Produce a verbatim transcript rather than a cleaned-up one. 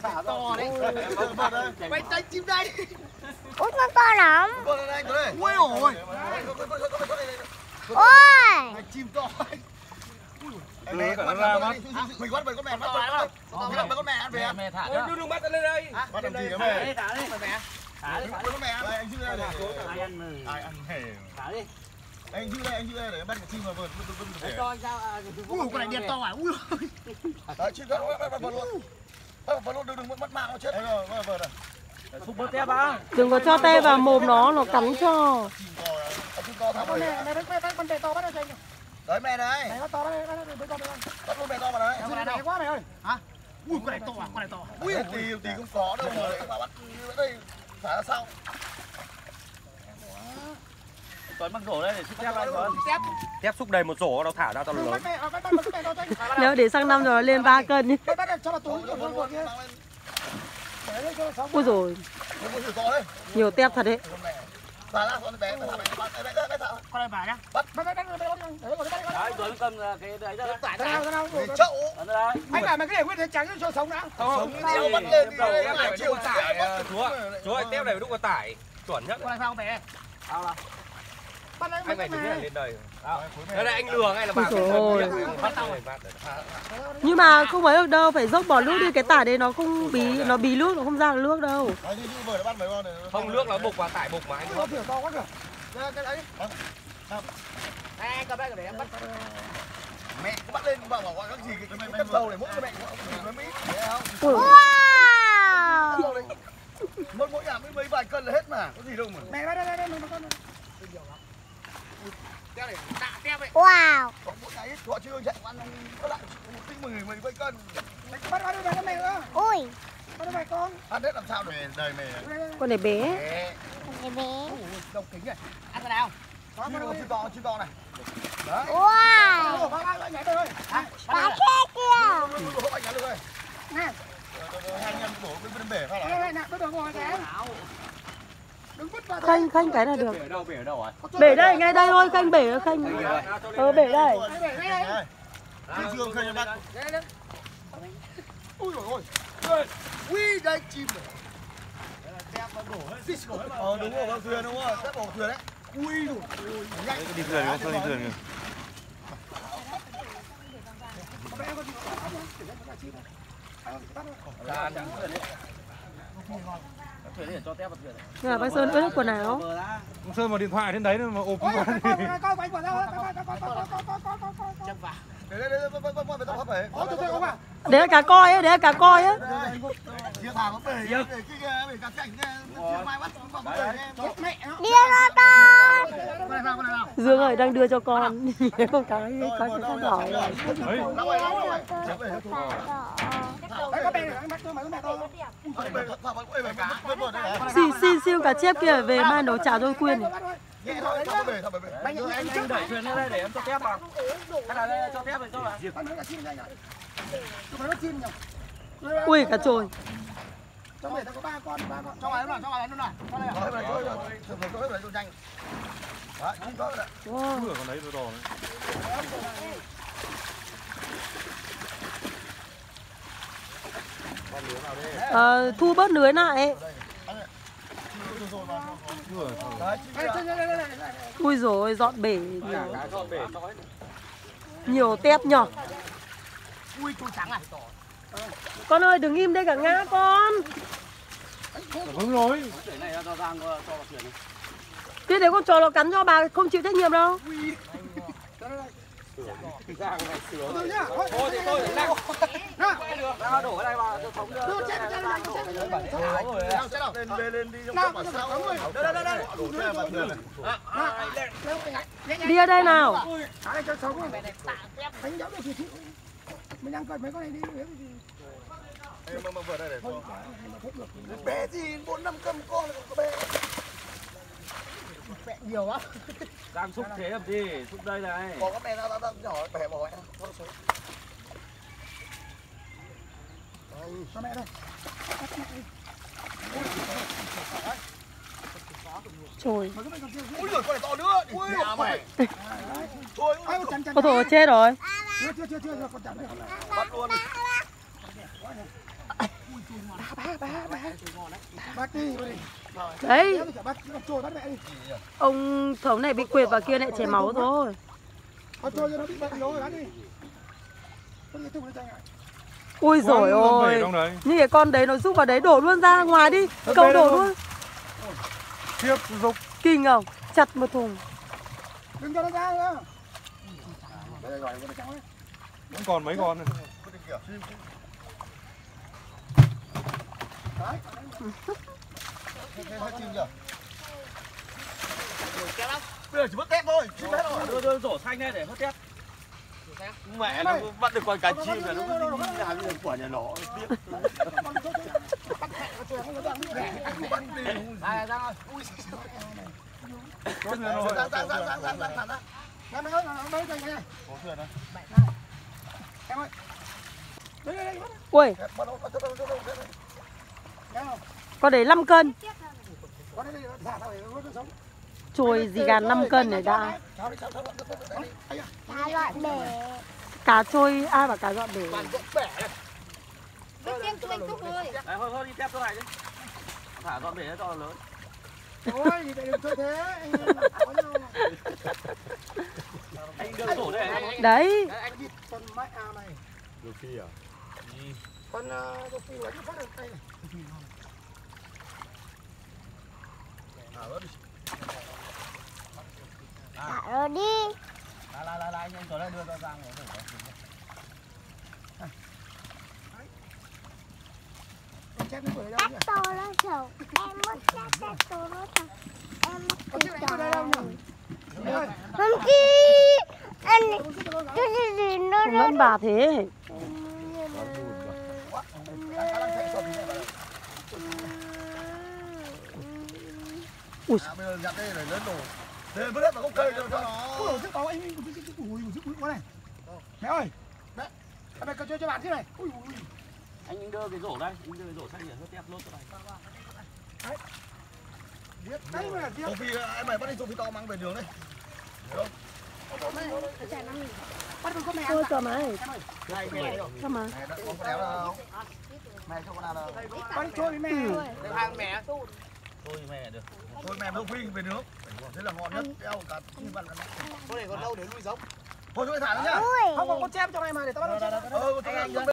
To đấy. Quay tay chim đây. Ui con to lắm. Ui ôi. Ôi. Chim to. Mẹ con ra mắt. Mình bắt mấy con mẹ bắt to không? Bắt mấy con mẹ ăn về. Mẹ thả ra. Đừng bắt lên đây. Bắt làm gì cái mẹ? Thả đi. Mẹ. Thả đi. Mấy con mẹ ăn. Anh chưa đây. Ai ăn Ai ăn hề. Thả đi. Anh chưa đây, anh chưa đây để bắt cái chim vào vườn vườn vườn vườn. Cho anh sao? Ui con này đẹp to à? Ui. Đấy chim đó bắt vườn luôn. Bắt vườn luôn đừng đừng mất mạng nó chết. Rồi bắt vườn rồi. Xúc bớt tép á. Đừng có cho tay vào mồm nó, nó cắn cho. Chim to thả vào. Mẹ bắt bắt con bè to bắt cho anh. Đấy mẹ đấy. Mẹ bắt to đấy, bắt bắt con con. Bắt luôn mẹ to vào đấy. Con này đẹp quá mẹ ơi. Hả? Ui con này to à? Con này to. Ui tí tí cũng có đâu mà mà bắt đây thả ra sau. Tuấn mang rổ đây để xúc tép anh Tuấn. Tép. Tép xúc đầy một rổ nó thả ra tao lớn. Bắt mẹ, bắt bắt bắt mẹ to cho anh. Nếu để sang năm rồi nó lên ba cân. Bắt bắt cho vào túi cho con kia. Ui rồi. Nhiều tép thật đấy. Thả ra con bé, thả bé, bé, bé, bé, thả. Con này bà nhá. Bắt bắt bắt bắt bắt bắt. Đấy Tuấn cầm cái đấy ra. Tải ra nào nào. Chậu. Anh làm cái để nguyên thế trắng cho sống đã. Không, đeo bắt lên đi. Tép chiều tải chú ạ. Chú ơi, tép này đúc có tải chuẩn nhất. Con này sao mẹ? Sao là? Bắt lấy Anh này mấy đúng là cái lên đời. Đây này anh lừa ngay là bà bắt tao này bắt. Nhưng mà không ấy được đâu, phải dốc bỏ nước đi, cái tải đấy nó không bí, nó bí nước, nó không ra được nước đâu. Không nước nó bục vào tải bục mà anh. Nó kiểu to quá kìa. Cái đấy. Anh cầm đây để em bắt. Mẹ cứ bắt lên bảo gọi các gì cái cái đầu này mỗi cái mẹ nó Mỹ thấy không? Wow. Mỗi mỗi nhà mới mấy vài cân là hết mà, có gì đâu mà. Mẹ bắt đây đây đây con con. Teo này tạ teo vậy. Wow. Có mỗi cái họ chưa chạy ăn nó lại một tí mười mười mấy cân. Bắt bắt đây mẹ nữa. Ui. Bắt đây con. Ăn hết làm sao để đời mẹ. Con này bé. Con bé. Đồng kính này. Ăn cái nào? Có chim to, chim to này. Đấy. Wow. Ba ba nhảy đây thôi. Cá khét kìa. Hộ anh nhắn được rồi. Nè. Hai anh em đổ bên bể phát Đây là. đây nè, bắt đầu ngồi cái. Đừng vứt vào. Khanh khanh cái là được. Bể đâu, bể ở đâu rồi? Bể đây, ngay đây thôi, khanh bể khanh. Ờ bể đây. Cái dương khơi bắt. Ui rồi ôi. Ui đây chim này. Ờ đúng rồi, con thuyền đúng không? Xếp vào thuyền đấy. Ui rồi. Nhanh. Đi thuyền không? Sao đi thuyền kìa? Nhà bác Sơn ướt quần áo. Ông Sơn vào điện thoại trên đấy mà ôm Ôi, vào. coi coi coi quả ra, coi coi coi coi coi coi coi coi. Châm vào. Để đây đây đây bắt bắt bắt tao hấp về. Ôi tôi tôi không à. Đấy là cá coi ấy, đấy là cá coi ấy. Chia thả nó bể. Bể cái bể cá chảnh chia mai bắt vào bể em. Mẹ nó. Đi ra con. Con này nào con này nào. Dương ơi đang đưa cho con. Con cái cái con đỏ này. Đấy. Đâu rồi đâu rồi. Đấy có bè này, bắt tôi mà mẹ to. Xin xin xin cả chép kia về mai nấu chả tôi quyên này. Nhẹ thôi, thả bể, thả bể. Anh Anh anh đẩy thuyền lên đây để em cho tép vào. Hay là cho tép về cho vào. con nó là chim nhanh rồi. Tụi nó chim nhỉ. Ui cả trồi. Trong bể ta có ba con, ba con. Cho vào nó này, cho vào nó này. Cho này. Rồi, rồi, rồi, rồi. Rồi, rồi, rồi, nhanh. Đấy, không có rồi. Wow. Con đấy to to đấy. Ờ, thu bớt lưới lại. Ui rồi dọn bể nhiều. Nhiều tép nhỏ. Ui, chú trắng này. Con ơi đừng im đây cả ngã con. Vâng rồi. Thế để con chó nó cắn cho bà không chịu trách nhiệm đâu. Thôi nhá. Thôi Thôi thì tôi để đang. Ra. Đổ cái này vào tôi thống. Đưa chết chết này, chết này. Lên lên lên đi trong quả sau. Đây đây đây. Đổ xe vào thuyền này. Đi ở đây nào. Thả đây cho sống rồi. Đánh giáo được thì chịu. Mình đang cần mấy con này đi. Em mang vừa đây để cho. Bé gì bốn năm cân con là có bé. Mẹ nhiều quá. Đang xúc thế làm gì? Xúc đây này. Có cái bé nó nó nhỏ bẻ bỏ ấy. Cho mẹ đây. Trời. Ui giời, con này to nữa. Ui mày. Thôi, Ôi thôi chết rồi. Chưa chưa chưa chưa con chặt đây. bắt luôn. Bắt đi. Đấy, Bắt trôi bắt mẹ đi. ông thống này bị quệt vào kia lại chảy máu thôi. Bắt trôi cho nó bị bệnh rồi, bắt đi. Con này tung nó chạy ngại. Ui dồi ôi, trong đấy. như cái con đấy nó rút vào đấy đổ luôn ra ngoài đi, cậu đổ luôn. Tiếp dục. Kinh không? Chặt một thùng. Đừng cho nó ra nữa. Đây gọi nó trắng đấy. Vẫn còn mấy con này. Đấy. Hết chim chưa? Bây giờ chỉ mất tép thôi, chim hết rồi. Đưa đưa rổ xanh đây để hớt tép. Mẹ nó bắt được con cá chim là nó cứ làm như là quả nhà nó biết. Này ra rồi. Ui. Giang giang giang giang giang giang thẳng ra. Em ơi, nó mấy cái này. Có thuyền đó. Em ơi. Đây đây đây. Ui, Bắt đầu bắt đầu bắt đầu. Em không? con đấy năm cân. Con đây thả thả để nó sống. Trôi gì gà năm cân này đã. Cá dọn bể. Cá trôi, ai bảo cá dọn bể. Vứt thêm cho anh Phúc ơi. Đấy, hơi hơi đi tép chỗ này đi. Thả dọn bể cho nó lớn. Ôi, thì đừng chơi thế. Anh có nhau. Anh đưa rổ đây này. Đấy, Anh vịt con mãi à này. Đôi khi à? Con đôi khi đánh phát được tay này. Thả rồi đi. Lại lại lại lại anh tới đây đưa ra Giang rồi. Con chép nó ở đâu nhỉ? Cắt to nó chậu. Em mất cắt cắt to nó chậu. Em mất Con chép cái anh ở đây đâu chậu. nhỉ? Em ơi. Không chi. Anh cái gì gì nó không nó. lẫn bà thế. Ui, Bây giờ nhặt đây để lớn đồ. Để vứt hết vào gốc cây cho nó. Ui dồi, trước đó anh ui ui ui ui ui này. Mẹ ơi. Mẹ. Em mẹ cho cho bạn thế này. Ui ui. Anh đưa cái rổ đây, anh đưa cái rổ xanh để hớt tép lốt cho này. Đấy mà là Sophie em mày bắt đi Sophie to mang về đường đây. bắt được con mẹ. tôi cho mày. Này mẹ. Cho mà. Mẹ đã có con đéo đâu. Mẹ cho con nào đâu. Bắt đi trôi với mẹ. Để hàng mẹ. Thôi mẹ được. Thôi mẹ Sophie về nước. Thế là ngon nhất. Đeo cả chim vằn. Có để con đâu để nuôi giống. Thôi chúng mày thả nó nhá. Ui. Không, con chép cho mày mà để tao bắt nó chép. Ờ, anh